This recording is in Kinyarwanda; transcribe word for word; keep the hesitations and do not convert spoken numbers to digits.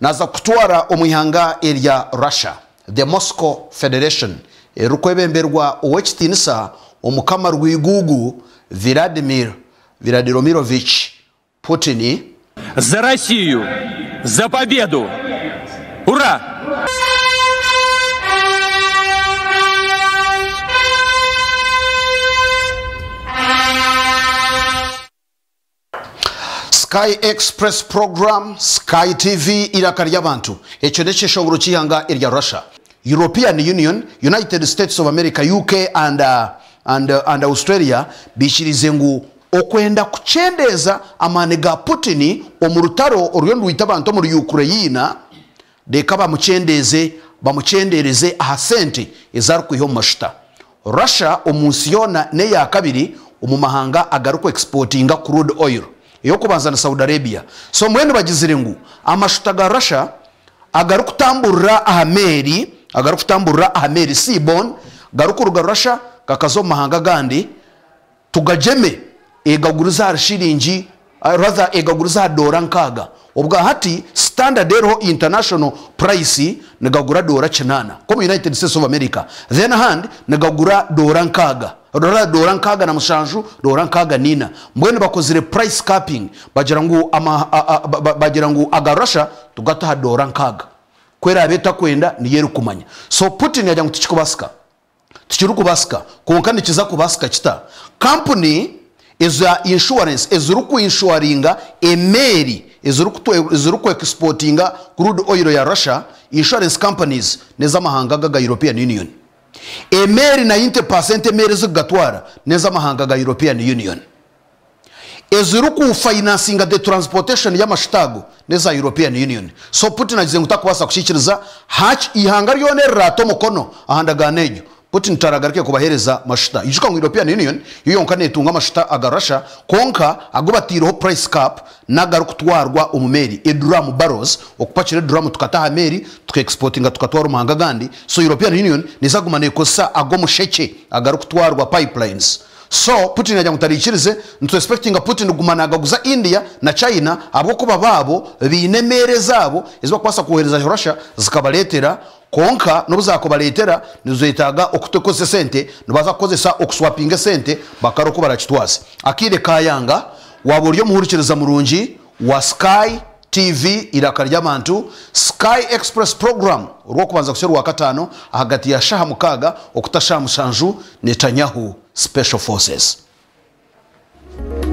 naza kutwara omwihanga erya Russia. The Moscow Federation erukwebemberwa owekitinisa omukama rwigugu Vladimir Vladimirovich Putin. За Россию, за победу! Ура! Sky Express program, Sky T V irakaria bantu. Echo neche shongoro chihanga erya Russia. European Union, United States of America, U K and uh, and uh, and Australia bishirizengu okwenda kuchendeza amanega Putin omurutaro oryondo witabantu muri Ukraine de kaba muchendeze bamuchendereze ahasente ezaru kuho mashita. Russia omunsiona ne ya kabiri omumahanga agaruko exportinga crude oil iyo kubanza na Saudi Arabia. So mwene bagizirengu amashuta ga Russia agarukutambura ahameri agarukutambura ahameri Sibon garukuruga Russia kakazo mahanga gandi tugajeme egaguruza shilingi rather egaguruza dora nkaga obwa hati standard ero international price negagura dora chenana como United States of America then hand negagura dora nkaga dora dora nkaga na mushanju dora nkaga nina mbwene bakozire price capping bagirangu ama bagirangu agarasha tugata dora nkaga kwera beta kwenda ni yeru kumanya. So Putin yajya ngutikubasika tukiruku basika konkandi kiza kubasika kita company is insurance ezuruku insuringa emeri ezuruku ezuruku exportinga crude oil ya Russia insurance companies neza mahanga ga European Union emeri na ninety percent emeri zigatwara neza mahanga ga European Union ezuruku financing the transportation ya mashitago neza European Union. So Putin agize ngutakubasa kushikiriza hatch ihanga ryone rato mukono ahanda ganejo Putin taragarike kubahereza mashita yishuka mu European Union yoyonkane tunga mashita agarasha konka agobatiro price cap nagarukutwarwa umumeri edrum barrels okupachire drum tukataha meri tukexportinga tukatwara umahanga gandi. So European Union nizagumane kosa agomusheke agarukutwarwa pipelines. So Putin ajya mutarikirize ntu expecting Putin gumana agaguza India na China abo kuba babo binemere zabo izwa kwasa kohereza Russia zikabaletera konka nubuza baletera nizoyitaga okutekoze sente nubaza kozesa okuswapinga sente bakaruko barachitwase akire kayanga waburyo muhurikiriza murungi wa Sky T V irakarya abantu Sky Express program rwo kubanza kushyira wa katano hagati ya shaha mukaga okutasha mushanju netanyahu Special Forces.